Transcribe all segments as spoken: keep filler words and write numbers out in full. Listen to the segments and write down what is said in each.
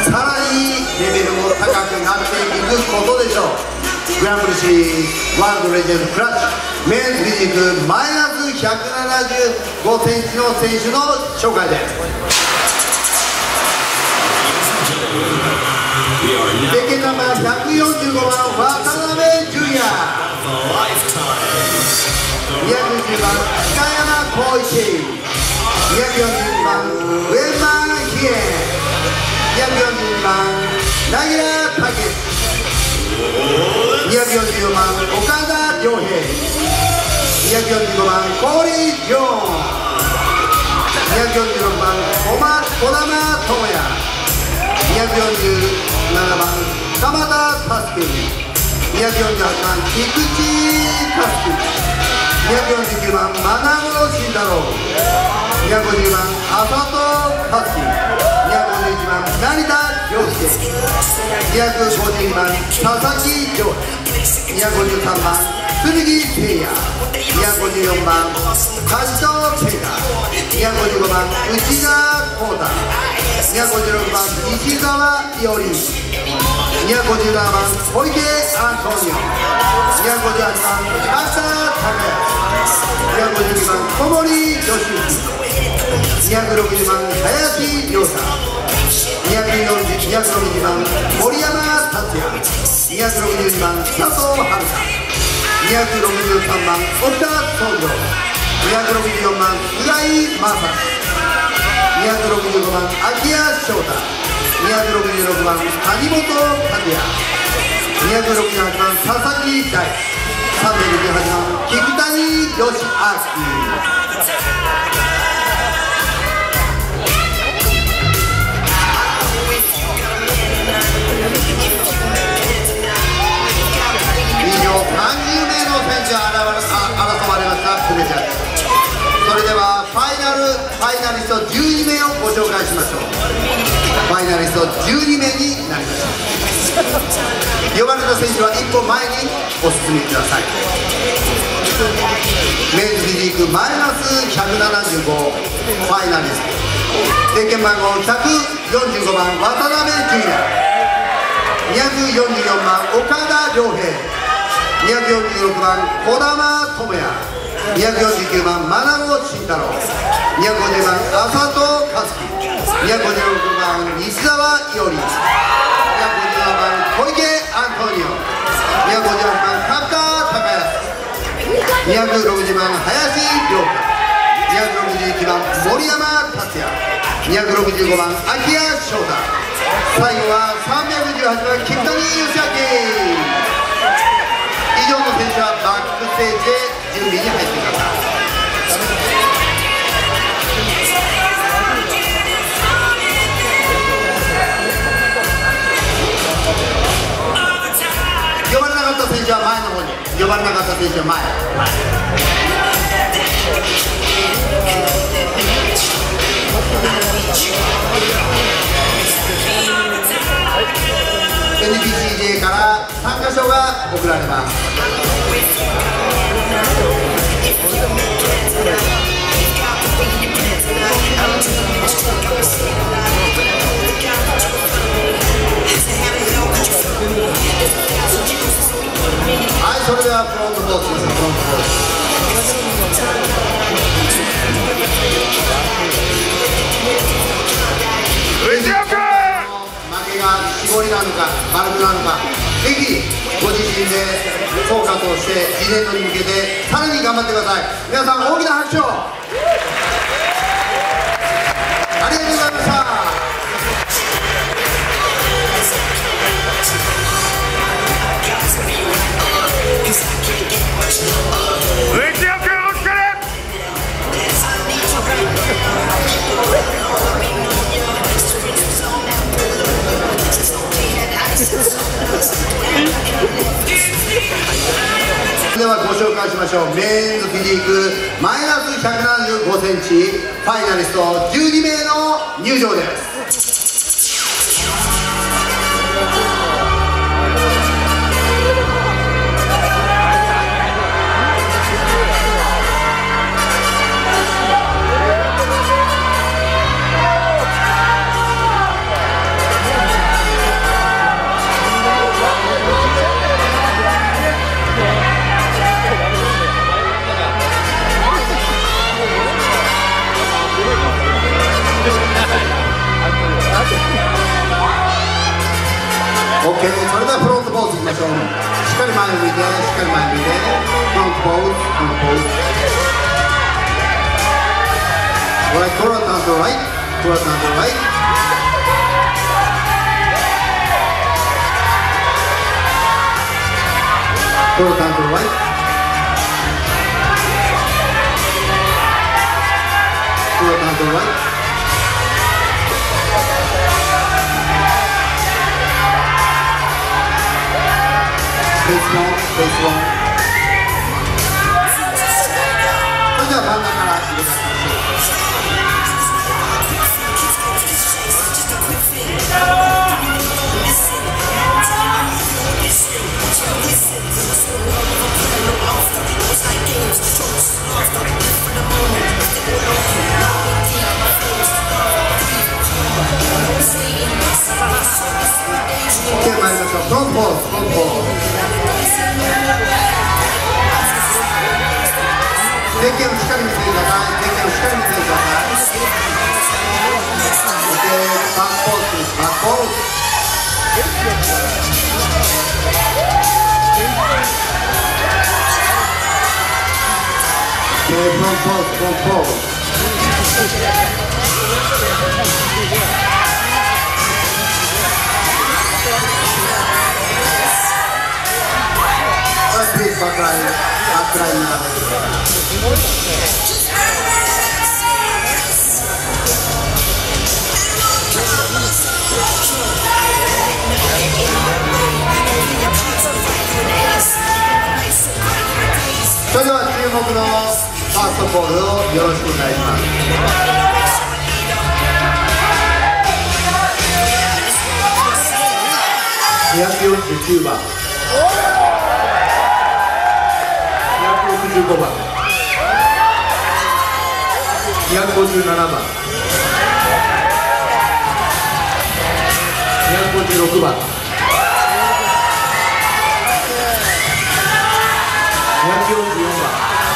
さらにレベルも高くなっていくことでしょう。グランプリシリーズワールドレジェンドクラッチメンズフィジークマイナスひゃくななじゅうごセンチの選手の紹介です。経験ナンバーひゃくよんじゅうごばん渡辺純也、にひゃくじゅうばん北山浩一、にひゃくよんじゅうにばん上間比叡、にひゃくよんじゅうにばん柳楽武史、にひゃくよんじゅうよんばん岡田亮平、にひゃくよんじゅうごばんコーリー・ジョーン、にひゃくよんじゅうろくばん児玉智也、にひゃくよんじゅうななばん鎌田佑、にひゃくよんじゅうはちばん菊池佑、にひゃくよんじゅうきゅうばん真名慎太郎、にひゃくごじゅうばん浅戸克樹、にひゃくごじゅういちばん成田凌介、にひゃくごじゅうにばん佐々木亮、にひゃくごじゅうさんばん鈴木誠也、にひゃくごじゅうよんばん梶戸慶太、にひゃくごじゅうごばん内田浩太、にひゃくごじゅうろくばん西澤伊織、にひゃくごじゅうななばん小池アントニオ、にひゃくごじゅうはちばん勝田孝也、にひゃくごじゅうにばん小森義行、にひゃくろくじゅうばん林亮太、にひゃくろくじゅうばん森山達也、にひゃくろくじゅうにばん佐藤遥、にひゃくろくじゅうさんばん沖田総司、にひゃくろくじゅうよんばん菅井正史、にひゃくろくじゅうごばん秋谷翔太、にひゃくろくじゅうろくばん谷本拓也、にひゃくろくじゅうはちばん佐々木大、さんびゃくじゅうはちばん菊谷義明。以上さんじゅうめいの選手が争われましたプレジャーです。それではファイナルファイナリストじゅうにめいをご紹介しましょう。ファイナリストじゅうにめいになりました。呼ばれた選手は一歩前にお進みください。メンズフィジークマイナスひゃくななじゅうごファイナリスト、経験番号ひゃくよんじゅうごばん渡辺純也、にひゃくよんじゅうよんばん岡田亮平、にひゃくよんじゅうろくばん児玉智也、にひゃくよんじゅうきゅうばん真名慎太郎、にひゃくごじゅうばん浅戸克樹、にひゃくごじゅうろくばん西澤伊織、にひゃくごじゅうななばん小池アントニオ、にひゃくごじゅうはちばん角田孝康、にひゃくろくじゅうばん林亮太、にひゃくろくじゅういちばん森山達也、にひゃくろくじゅうごばん秋谷翔太、最後はさんびゃくじゅうはちばん菊谷義明。以上の選手はバックステージで準備に入ってください。呼ばれなかった選手は前の方に、呼ばれなかった選手は前、前。エヌビーシージェー から参加賞が贈られます。はい、それではフロントポーズです。フロントポーズ。負けが絞りなのか丸くなのか、ぜひご自身でフォーカスをして次年度に向けてさらに頑張ってください。皆さん大きな拍手をありがとうございました。ではご紹介しましょう。メンズフィジークマイナスひゃくななじゅうごセンチファイナリストじゅうにめいの入場です。 OK、 それではフロントポーズいきましょう。しっかり前を向いて、しっかり前を向いて、フロントポーズ、フロントポーズ。Right, Tora turn to right, Tora turn to right. Tora turn to right. Tora turn to right. Face long, face long. それでは真ん中から入れていきましょう。OK、 参りましょう。フロントポーズ、フロントポーズ。前傾をしっかり見てください。前傾をしっかり見てください。OK、 バックポーズです。バックポーズ。OK、 フロントポーズ、フロントポーズ。Please, back line, back line now. So, では注目のファーストボールをよろしくお願いします。にひゃくよんじゅうきゅうばん。にひゃくろくじゅうごばん、にひゃくごじゅうななばん、にひゃくごじゅうろくばん、にひゃくよんじゅうよんばん、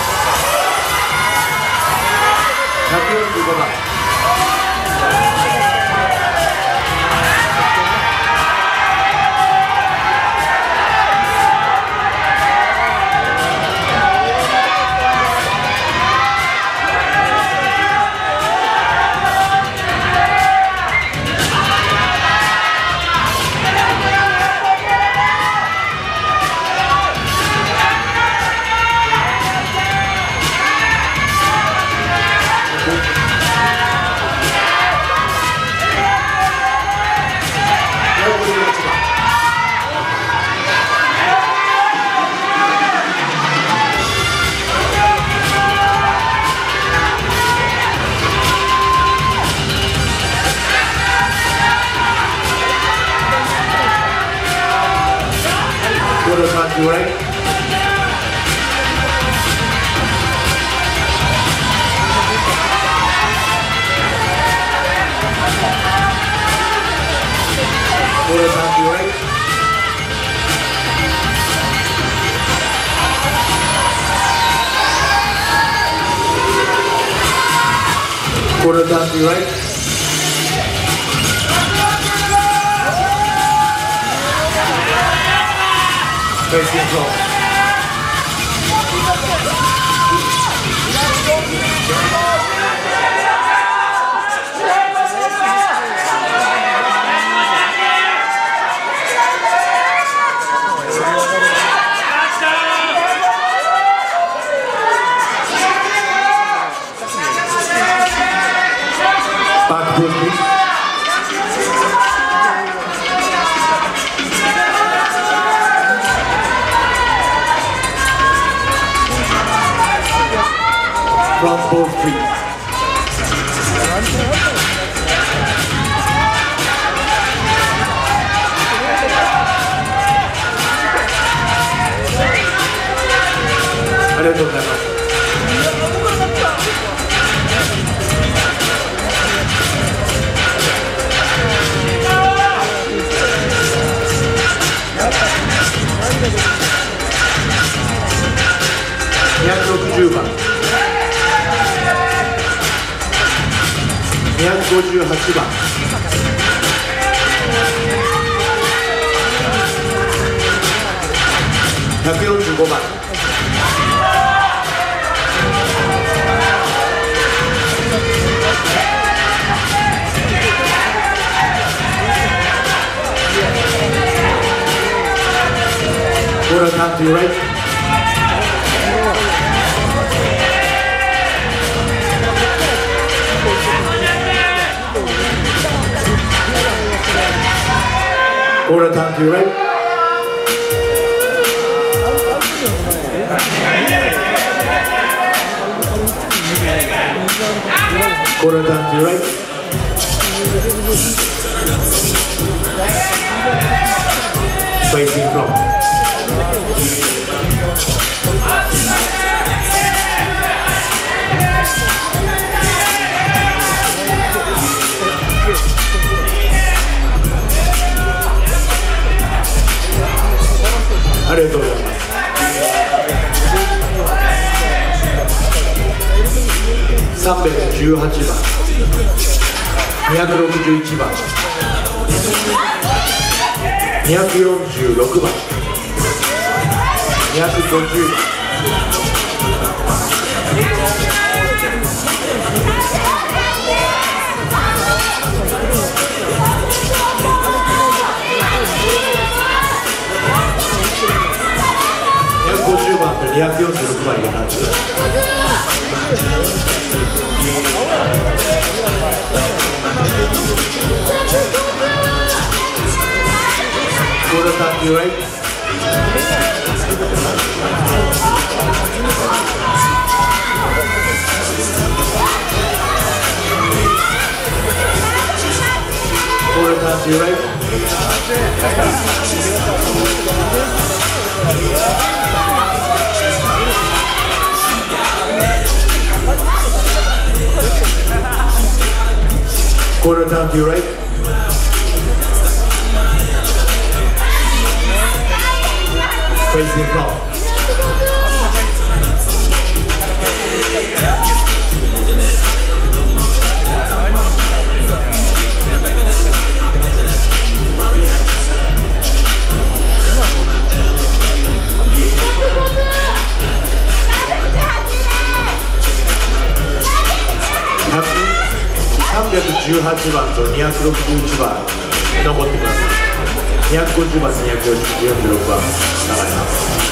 ひゃくよんじゅうごばん、Right? Quarter time to right. Quarter time to right. Face control. Back to the front both feet. I don't know that much. twoばん、にひゃくごじゅうはちばん、にごばん。Quarter time to your right. Quarter time to your right. Quarter time to your right. Facing front.ありがとうございます。さんびゃくじゅうはちばん、にひゃくろくじゅういちばん、にひゃくよんじゅうろくばん、にひゃくごじゅうばん。ごじゅうばんとにひゃくよんじゅうろくばん入れたんです。Quarter time to your right. Quarter time to your right. Quarter time to your right. Facing front.さんびゃくじゅうはちばんとにひゃくろくじゅういちばん残ってください。にひゃくごじゅうばん、にひゃくよんじゅうろくばん流れます。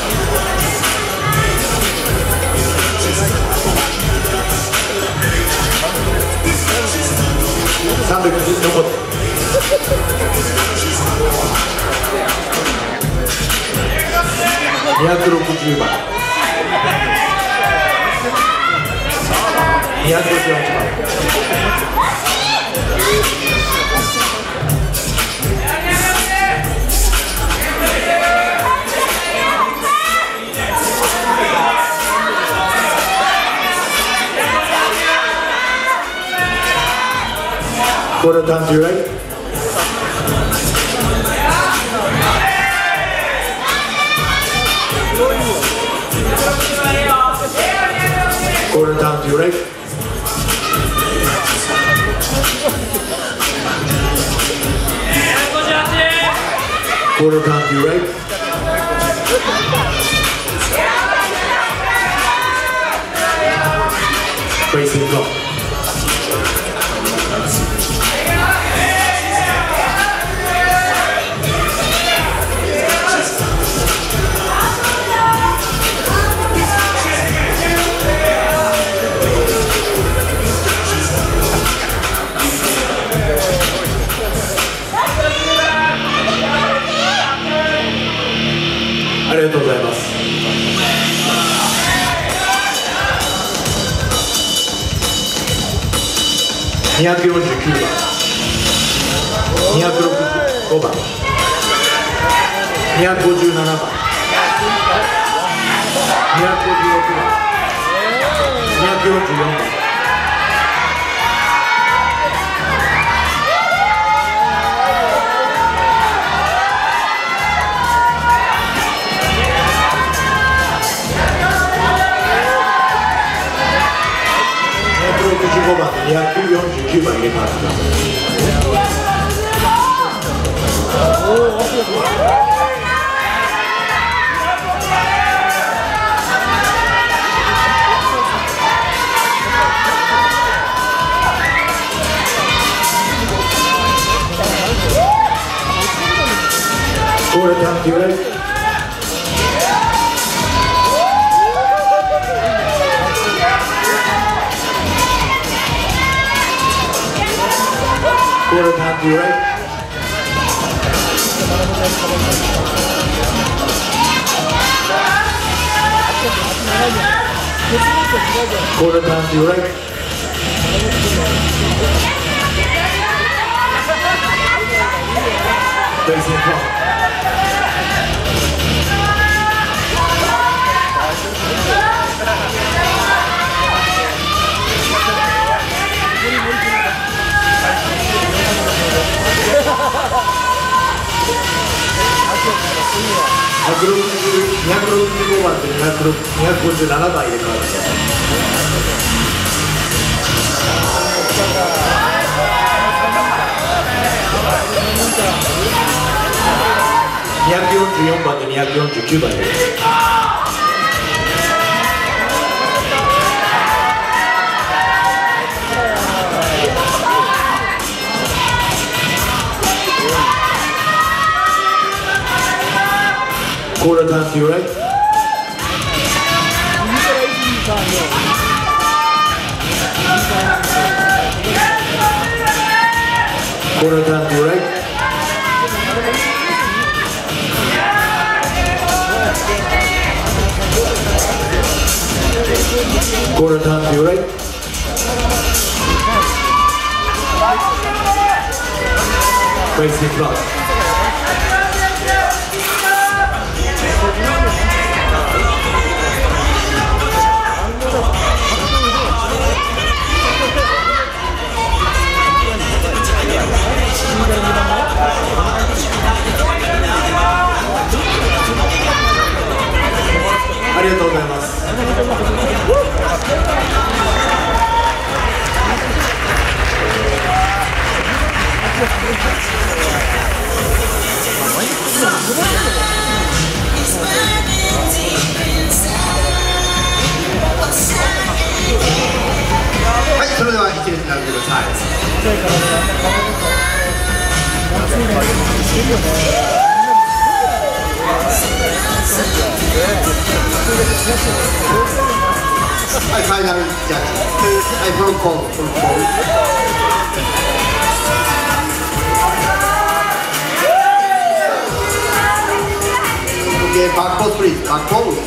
さんびゃく残ってにひゃくろくじゅうばん、にひゃくごじゅうはちばん。Quarter time to your right. Quarter time to your right. Quarter time to your right. Facing front.ありがとうございます。にひゃくよんじゅうきゅうばん、にひゃくろくじゅうごばん、にひゃくごじゅうななばん、にひゃくごじゅうろくばん、にひゃくよんじゅうよんばん。ろくじゅうごばんでにひゃくよんじゅうきゅうばん入れ替わってください。 Quarter time to ready. Quarter time to ready. Quarter time to ready. Facing front.ひゃくろくじゅうごばんとにひゃくごじゅうななばん入れ替わります。にひゃくよんじゅうよんばんとにひゃくよんじゅうきゅうばん入れ替わります。Quarter time to your right. Quarter time to your right. Quarter time to your right. Face in front.はい、それでは一列になってください。はい、ファイナルジャッジ。はい、フロンコール、フロンコール。Okay, back pose please, back pose.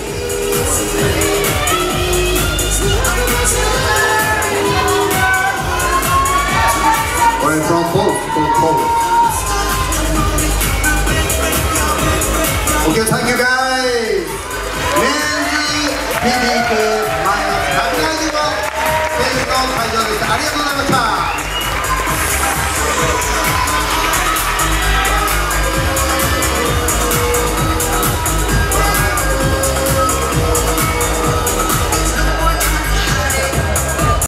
Or in front pose, front pose. Okay, thank you guys. Men's P D